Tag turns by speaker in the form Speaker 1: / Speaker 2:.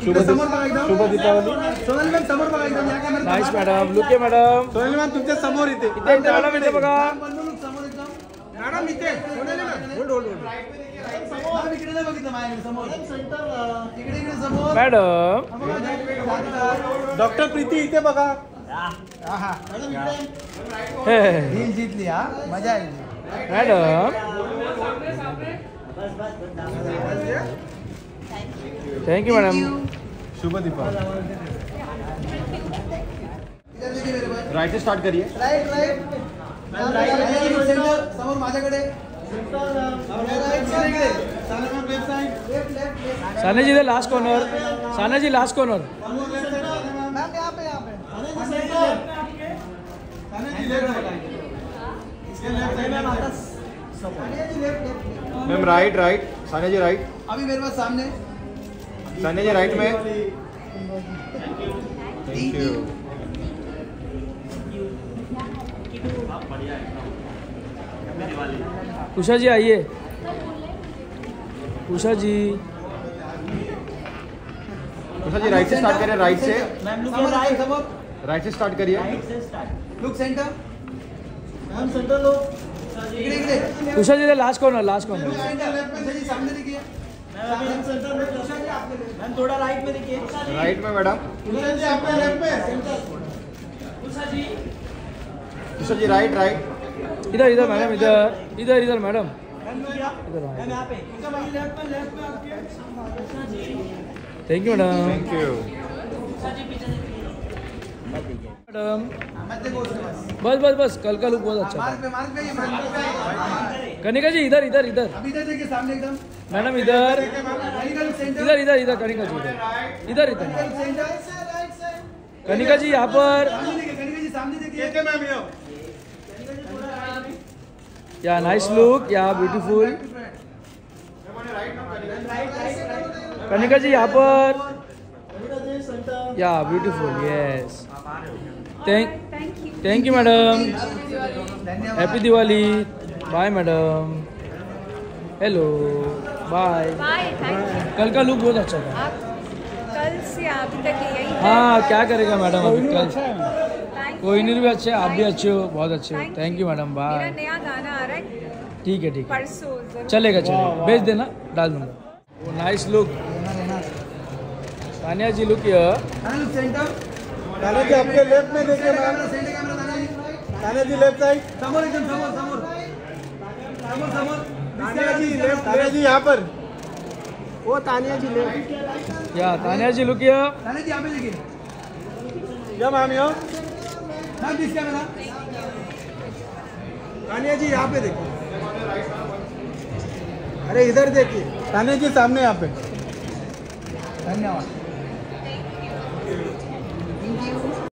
Speaker 1: शुभ Deepawali.
Speaker 2: Sonali ma'am समोर बघा एकदम या कॅमेरा.
Speaker 1: Nice madam. लुके मॅडम.
Speaker 2: सोनाली मॅम तुमच्या समोर इथे.
Speaker 1: मॅडम इथे बघा.
Speaker 2: समोर एकदम. मॅडम इथे. सोनाली मॅम. होल्ड. समोर इकडे नाही बघितलं माझ्याकडे समोर. सेंटर इकडे समोर.
Speaker 1: मॅडम.
Speaker 2: डॉक्टर प्रीती इथे बघा.
Speaker 1: हे
Speaker 2: जीतली हा मजा आली.
Speaker 1: मॅडम. Thank you madam.
Speaker 2: शुभ दीपावली.
Speaker 3: राइट से स्टार्ट करिए.
Speaker 2: राइट समोर माझ्याकडे.
Speaker 1: सानिया जी इधर last corner. Sania ji last corner.
Speaker 3: Ma'am right. Sania ji right.
Speaker 2: अभी मेरे पास सामने.
Speaker 3: सानिया जी राइट में. Thank you.
Speaker 1: उषा जी आइए. उषा जी.
Speaker 3: उषा जी राइट से स्टार्ट करिए. राइट से.
Speaker 2: समोर
Speaker 3: राइट से स्टार्ट करिए.
Speaker 2: Look centre. मैम सेंटर लो. इकडे
Speaker 1: उषा जी इधर लास्ट कॉर्नर. Last corner.
Speaker 2: सामने देखिए. मैम थोड़ा राइट में देखिए.
Speaker 3: राइट में मैडम. उषा जी राइट.
Speaker 1: इधर मैडम. इधर madam. Thank you madam.
Speaker 3: Thank you.
Speaker 1: Madam बस कल का लुक बहुत अच्छा था. कनिका जी इधर.
Speaker 2: अभी इधर देखिए सामने एकदम.
Speaker 1: मैडम इधर. इधर कनिका जी इधर. कनिका जी यहाँ पर.
Speaker 2: सामने देखिए ma'am.
Speaker 1: Yeah nice look. Yeah beautiful. Kanika ji यहाँ पर. Yeah beautiful. Yes. Thank you madam. Happy Diwali. Bye madam. Hello. Bye. कल का लुक बहुत अच्छा था.
Speaker 4: कल से अभी तक यही.
Speaker 1: हाँ क्या करेगा मैडम अभी कल. कोई नहीं भी अच्छे. आप भी अच्छे हो. बहुत अच्छे हो. Thank you madam.
Speaker 4: मेरा
Speaker 1: बाय.
Speaker 4: नया गाना आ रहा है
Speaker 1: ठीक है
Speaker 4: परसों.
Speaker 1: चलेगा. भेज देना. डाल दूंगा. Nice look. Sania ji look here.
Speaker 2: Centre. Tana ji आपके लेफ्ट में देखिए मैम. ताना जी लेफ्ट साइड. समोर एकदम समोर. तानिया जी लेफ्ट. तानिया जी यहाँ पर. वो Tania ji left.
Speaker 1: Yeah Tania ji look here.
Speaker 2: Tania ji यहाँ पे देखिए. या मैम यहाँ. Ma'am this camera. Tania ji यहाँ पे देखिए. अरे इधर देखिए. तानिया जी सामने यहाँ पे. धन्यवाद.